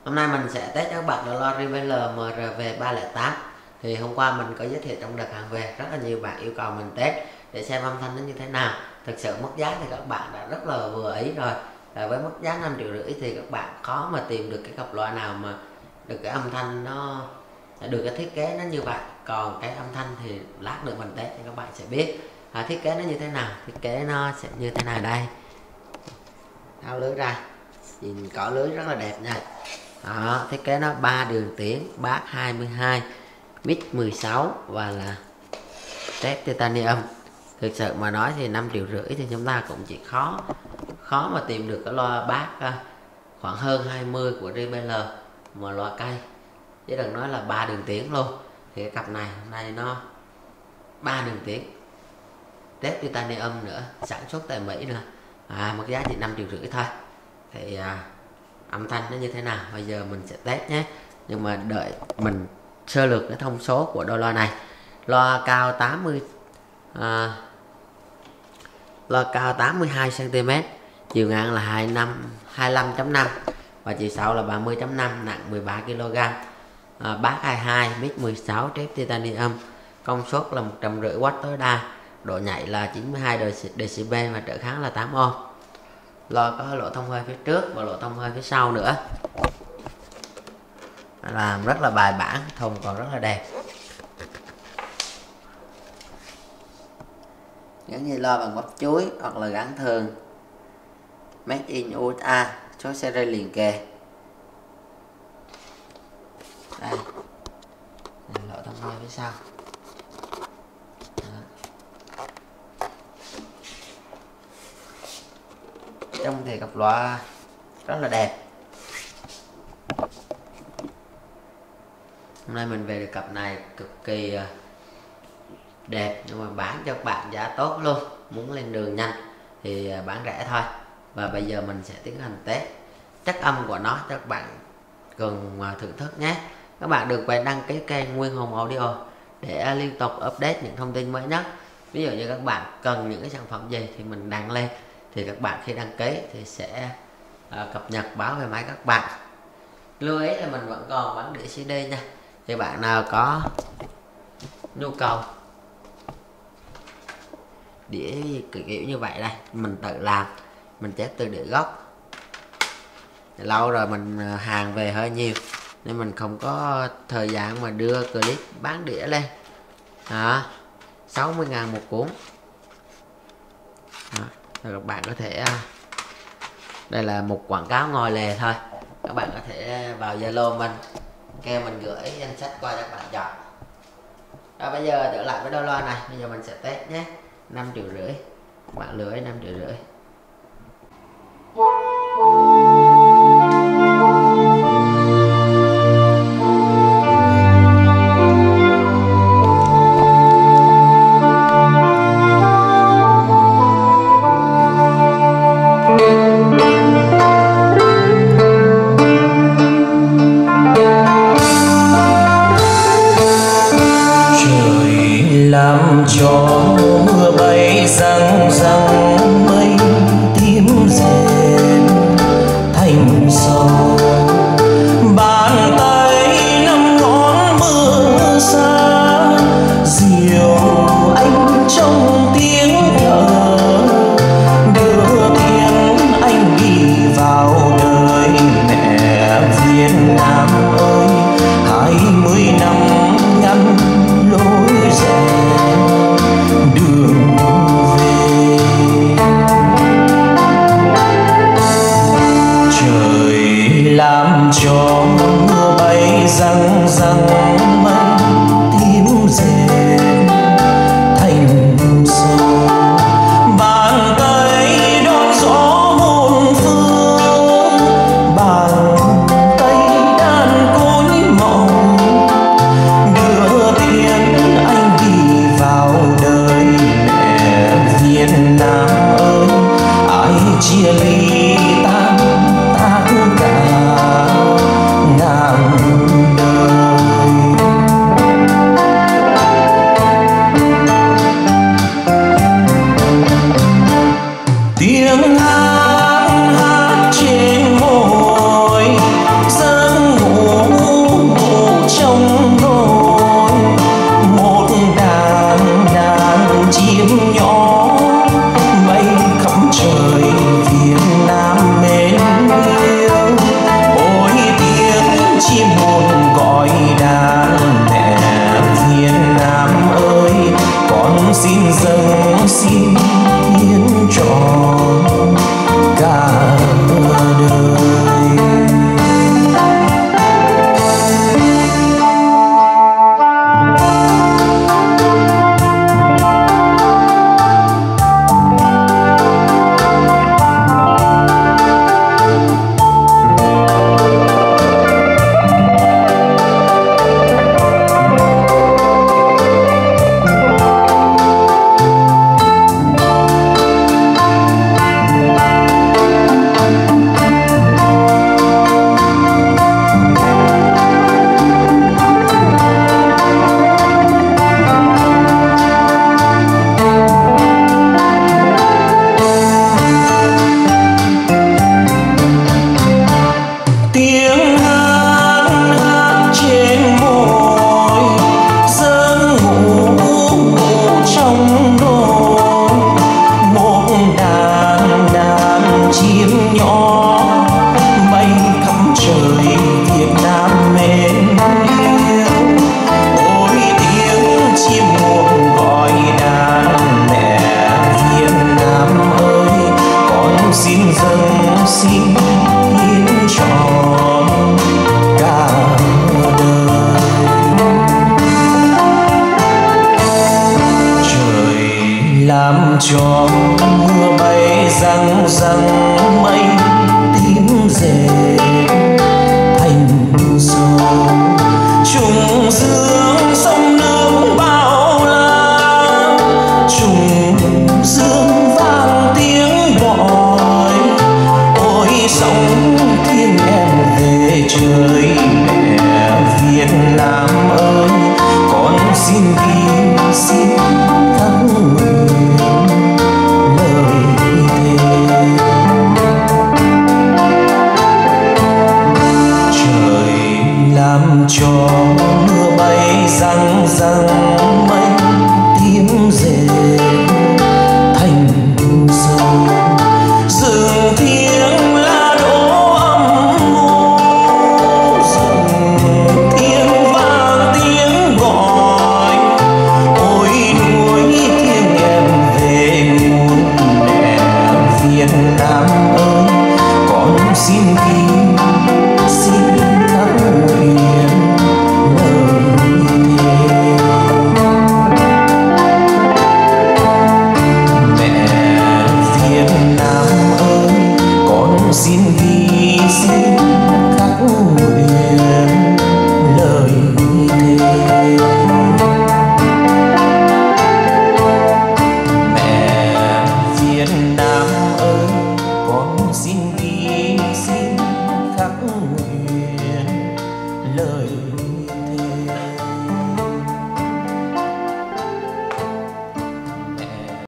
Hôm nay mình sẽ test cho các bạn đo Revealer MRV308. Thì hôm qua mình có giới thiệu trong đợt hàng về, rất là nhiều bạn yêu cầu mình test để xem âm thanh nó như thế nào. Thực sự mức giá thì các bạn đã rất là vừa ý rồi. Với mức giá 5,5 triệu thì các bạn khó mà tìm được cái cặp loa nào mà được cái âm thanh nó được cái thiết kế nó như vậy. Còn cái âm thanh thì lát nữa mình test thì các bạn sẽ biết thiết kế nó như thế nào. Thiết kế nó sẽ như thế này đây. Tháo lưới ra, nhìn cỏ lưới rất là đẹp nha. Đó, thiết kế nó 3 đường tiếng, bass 22, mic 16 và là test titanium. Thực sự mà nói thì 5,5 triệu thì chúng ta cũng chỉ khó mà tìm được cái loa bass khoảng hơn 20 của Revealer mà loa cây, chứ đừng nói là 3 đường tiếng luôn. Thì cái cặp này hôm nay nó 3 đường tiếng, test titanium nữa, sản xuất tại Mỹ nữa. Mức giá chỉ 5,5 triệu thôi. Thì âm thanh nó như thế nào bây giờ mình sẽ test nhé. Nhưng mà đợi mình sơ lược cái thông số của đôi loa này. Loa cao 82 cm, chiều ngang là 25.5 và chiều sâu là 30.5, nặng 13 kg. Bass 22, mic 16, trép titanium, công suất là 150W tối đa, độ nhạy là 92 dB và trở kháng là 8 ohm. Loa có lỗ thông hơi phía trước và lỗ thông hơi phía sau nữa, làm rất là bài bản, thùng còn rất là đẹp. Gắn dây loa bằng bắp chuối hoặc là gắn thường, Made in USA, số series liền kề. Đây, lỗ thông hơi phía sau. Trong thì cặp loa rất là đẹp. Hôm nay mình về được cặp này cực kỳ đẹp, nhưng mà bán cho các bạn giá tốt luôn. Muốn lên đường nhanh thì bán rẻ thôi. Và bây giờ mình sẽ tiến hành test chất âm của nó cho các bạn cùng thưởng thức nhé. Các bạn đừng quên đăng ký kênh Nguyên Hùng Audio để liên tục update những thông tin mới nhất. Ví dụ như các bạn cần những cái sản phẩm gì thì mình đăng lên, thì các bạn khi đăng ký thì sẽ cập nhật báo về máy các bạn. Lưu ý là mình vẫn còn bán đĩa CD nha. Thì bạn nào có nhu cầu đĩa kiểu như vậy đây, mình tự làm, mình chép từ đĩa gốc. Lâu rồi mình hàng về hơi nhiều nên mình không có thời gian mà đưa clip bán đĩa lên. 60.000 một cuốn. Rồi các bạn có thể, đây là một quảng cáo ngồi lề thôi, các bạn có thể vào Zalo mình kêu mình gửi danh sách qua cho các bạn chọn. Rồi bây giờ trở lại với đôi loa này, bây giờ mình sẽ test nhé. 5,5 triệu, mạng lưới 5,5 triệu. Làm cho mưa bay răng răng, mây tím rền thành sầu. Bàn tay năm ngón mưa xa, dìu anh trong tiếng thở, đưa tiếng anh đi vào đời mẹ Việt Nam ơi. 20 năm ngăn lối rẽ đường về, trời làm cho mưa bay răng răng, mây tím rền thành sầu. Bàn tay đón gió muôn phương, bàn tay đàn cối mộng, đưa tiếng anh đi vào đời mẹ Việt Nam ơi. Ai chia ly tan tác cả ngàn đời. cho mưa bay răng răng mây tím dệt thành sâu trùng dương sông nước bao la trùng dương vang tiếng gọi ôi sóng thiên em về trời mẹ Việt Nam ơi con xin ghi xin khắc nguyện lời thề trời làm cho mưa bay răng răng mây tím dệt thành sâu rừng thiêng lá đỗ âm u rừng thiêng vang tiếng gọi ôi núi thiêng em về nguồn mẹ Việt Nam ơi con xin ghi xin khắc nguyện lời thề mẹ Việt Nam ơi con xin ghi xin khắc nguyện lời thề mẹ Việt Nam ơi con xin ghi xin khắc nguyện